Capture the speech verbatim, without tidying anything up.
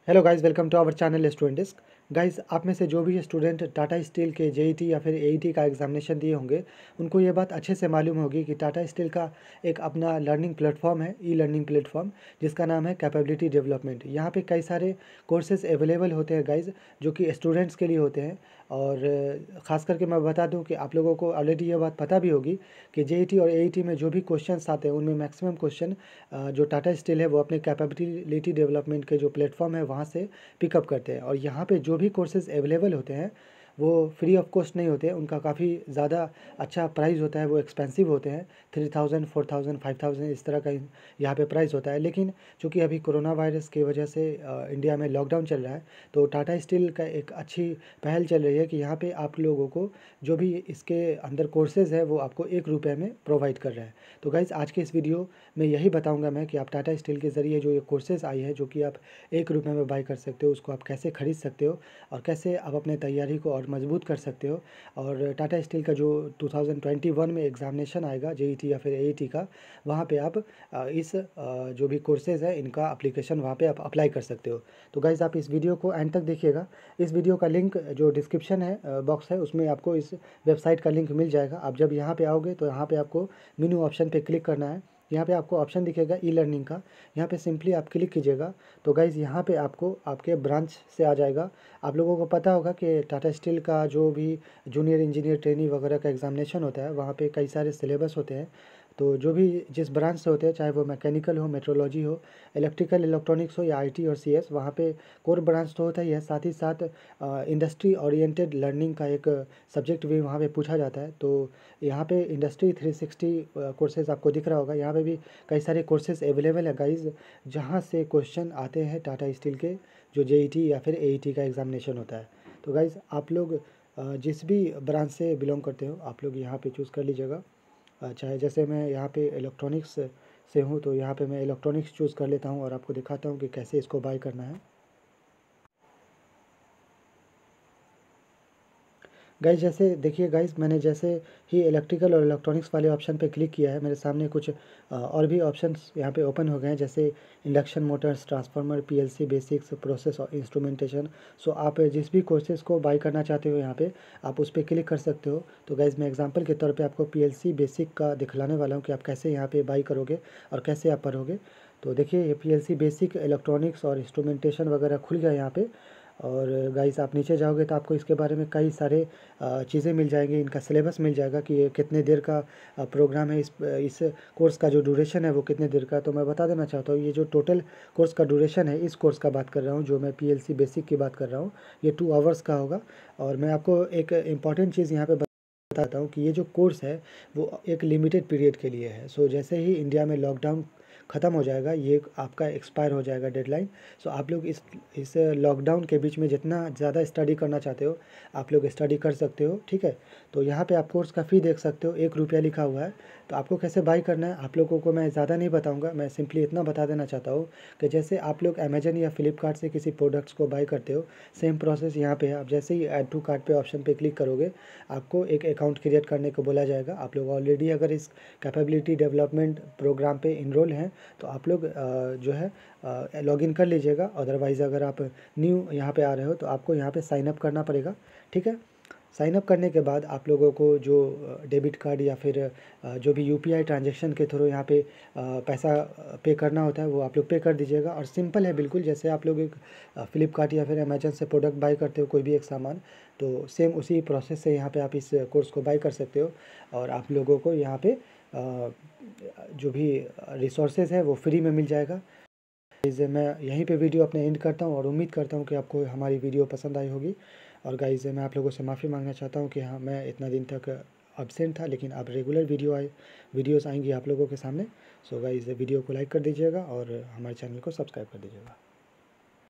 Hello guys, welcome to our channel student desk. Guys, आप में से जो भी स्टूडेंट टाटा स्टील के जेईटी या फिर एईटी का एग्जामिनेशन दिए होंगे, उनको ये बात अच्छे से मालूम होगी कि टाटा स्टील का एक अपना लर्निंग प्लेटफॉर्म है, ई लर्निंग प्लेटफॉर्म, जिसका नाम है कैपेबिलिटी डेवलपमेंट। यहाँ पे कई सारे कोर्सेज अवेलेबल होते हैं गाइस, जो कि स्टूडेंट्स के लिए होते हैं। और ख़ास करके मैं बता दूं कि आप लोगों को ऑलरेडी ये बात पता भी होगी कि जेईटी और एईटी में जो भी क्वेश्चंस आते हैं, उनमें मैक्सिमम क्वेश्चन जो टाटा स्टील है वो अपने कैपेबिलिटी डेवलपमेंट के जो प्लेटफॉर्म है वहाँ से पिकअप करते हैं। और यहाँ पे जो भी कोर्सेज अवेलेबल होते हैं वो फ्री ऑफ कॉस्ट नहीं होते हैं, उनका काफ़ी ज़्यादा अच्छा प्राइस होता है, वो एक्सपेंसिव होते हैं। Three thousand four thousand five thousand इस तरह का यहाँ पे प्राइस होता है। लेकिन चूँकि अभी कोरोना वायरस की वजह से इंडिया में लॉकडाउन चल रहा है, तो टाटा स्टील का एक अच्छी पहल चल रही है कि यहाँ पे आप लोगों को जो भी इसके अंदर कोर्सेज़ है वो आपको एक रुपये में प्रोवाइड कर रहा है। तो गाइज़, आज के इस वीडियो में यही बताऊँगा मैं कि आप टाटा स्टील के ज़रिए जो ये कोर्सेज़ आई है, जो कि आप एक रुपये में बाई कर सकते हो, उसको आप कैसे खरीद सकते हो और कैसे आप अपने तैयारी को और मजबूत कर सकते हो। और टाटा स्टील का जो टू थाउजेंड ट्वेंटी वन में एग्जामिनेशन आएगा जेईटी या फिर एईटी का, वहाँ पे आप इस जो भी कोर्सेज़ है इनका एप्लीकेशन वहाँ पे आप अप्लाई कर सकते हो। तो गाइज़, आप इस वीडियो को एंड तक देखिएगा। इस वीडियो का लिंक जो डिस्क्रिप्शन है बॉक्स है, उसमें आपको इस वेबसाइट का लिंक मिल जाएगा। आप जब यहाँ पे आओगे तो यहाँ पे आपको मेनू ऑप्शन पे क्लिक करना है। यहाँ पे आपको ऑप्शन दिखेगा ई लर्निंग का, यहाँ पे सिंपली आप क्लिक कीजिएगा। तो गाइज़, यहाँ पे आपको आपके ब्रांच से आ जाएगा। आप लोगों को पता होगा कि टाटा स्टील का जो भी जूनियर इंजीनियर ट्रेनी वगैरह का एग्जामिनेशन होता है, वहाँ पे कई सारे सिलेबस होते हैं। तो जो भी जिस ब्रांच से होते हैं, चाहे वो मैकेनिकल हो, मेट्रोलॉजी हो, इलेक्ट्रिकल इलेक्ट्रॉनिक्स हो या आईटी और सीएस, वहाँ पे कोर ब्रांच तो होता ही है, साथ ही साथ इंडस्ट्री ओरिएंटेड लर्निंग का एक सब्जेक्ट भी वहाँ पे पूछा जाता है। तो यहाँ पे इंडस्ट्री थ्री सिक्सटी कोर्सेज़ आपको दिख रहा होगा, यहाँ पे भी कई सारे कोर्सेज़ अवेलेबल है गाइज़, जहाँ से क्वेश्चन आते हैं टाटा स्टील के जो जेईटी या फिर एईटी का एग्जामिनेशन होता है। तो गाइज़, आप लोग जिस भी ब्रांच से बिलोंग करते हो, आप लोग यहाँ पे चूज़ कर लीजिएगा। चाहे जैसे मैं यहाँ पे इलेक्ट्रॉनिक्स से हूँ, तो यहाँ पे मैं इलेक्ट्रॉनिक्स चूज़ कर लेता हूँ और आपको दिखाता हूँ कि कैसे इसको बाय करना है। गाइस, जैसे देखिए गाइस, मैंने जैसे ही इलेक्ट्रिकल और इलेक्ट्रॉनिक्स वाले ऑप्शन पे क्लिक किया है, मेरे सामने कुछ और भी ऑप्शंस यहाँ पे ओपन हो गए हैं, जैसे induction motors, transformer, PLC basics, process और इंस्ट्रूमेंटेशन। सो आप जिस भी कोर्सेज़ को बाय करना चाहते हो यहाँ पे आप उस पर क्लिक कर सकते हो। तो गाइस, मैं एग्जाम्पल के तौर पर आपको पीएलसी बेसिक का दिखलाने वाला हूँ कि आप कैसे यहाँ पर बाई करोगे और कैसे आप पढ़ोगे। तो देखिए, ये पीएलसी बेसिक, इलेक्ट्रॉनिक्स और इंस्ट्रूमेंटेशन वगैरह खुल गया यहाँ पे। और गाइस, आप नीचे जाओगे तो आपको इसके बारे में कई सारे चीज़ें मिल जाएंगी, इनका सिलेबस मिल जाएगा कि ये कितने देर का प्रोग्राम है, इस इस कोर्स का जो ड्यूरेशन है वो कितने देर का। तो मैं बता देना चाहता हूँ, ये जो टोटल कोर्स का ड्यूरेशन है, इस कोर्स का बात कर रहा हूँ, जो मैं पीएलसी बेसिक की बात कर रहा हूँ, ये टू आवर्स का होगा। और मैं आपको एक इम्पॉर्टेंट चीज़ यहाँ पे बताता हूँ कि ये जो कोर्स है वो एक लिमिटेड पीरियड के लिए है। सो जैसे ही इंडिया में लॉकडाउन ख़त्म हो जाएगा, ये आपका एक्सपायर हो जाएगा डेडलाइन। सो आप लोग इस इस लॉकडाउन के बीच में जितना ज़्यादा स्टडी करना चाहते हो आप लोग स्टडी कर सकते हो, ठीक है। तो यहाँ पे आप कोर्स का फ़ी देख सकते हो, एक रुपया लिखा हुआ है। तो आपको कैसे बाई करना है आप लोगों को मैं ज़्यादा नहीं बताऊँगा, मैं सिंपली इतना बता देना चाहता हूँ कि जैसे आप लोग अमेजन या फ्लिपकार्ट से किसी प्रोडक्ट्स को बाई करते हो, सेम प्रोसेस यहाँ पे है। आप जैसे ही ऐड टू कार्ट पे ऑप्शन पे क्लिक करोगे, आपको एक अकाउंट क्रिएट करने को बोला जाएगा। आप लोग ऑलरेडी अगर इस कैपेबिलिटी डेवलपमेंट प्रोग्राम पे इनरोल हैं तो आप लोग जो है लॉगिन कर लीजिएगा। अदरवाइज़ अगर आप न्यू यहाँ पे आ रहे हो तो आपको यहाँ पे साइन अप करना पड़ेगा, ठीक है। साइन अप करने के बाद आप लोगों को जो डेबिट कार्ड या फिर जो भी यूपीआई ट्रांजैक्शन के थ्रू यहाँ पे पैसा पे करना होता है वो आप लोग पे कर दीजिएगा। और सिंपल है बिल्कुल, जैसे आप लोग एक फ्लिपकार्ट या फिर अमेजन से प्रोडक्ट बाई करते हो कोई भी एक सामान, तो सेम उसी प्रोसेस से यहाँ पे आप इस कोर्स को बाई कर सकते हो। और आप लोगों को यहाँ पे जो भी रिसोर्सेज है वो फ्री में मिल जाएगा। इसे मैं यहीं पे वीडियो अपने एंड करता हूँ और उम्मीद करता हूँ कि आपको हमारी वीडियो पसंद आई होगी। और गाइस, मैं आप लोगों से माफ़ी मांगना चाहता हूँ कि हाँ, मैं इतना दिन तक एब्सेंट था, लेकिन अब रेगुलर वीडियो आए वीडियोस आएंगी आप लोगों के सामने। सो गाइस, वीडियो को लाइक कर दीजिएगा और हमारे चैनल को सब्सक्राइब कर दीजिएगा।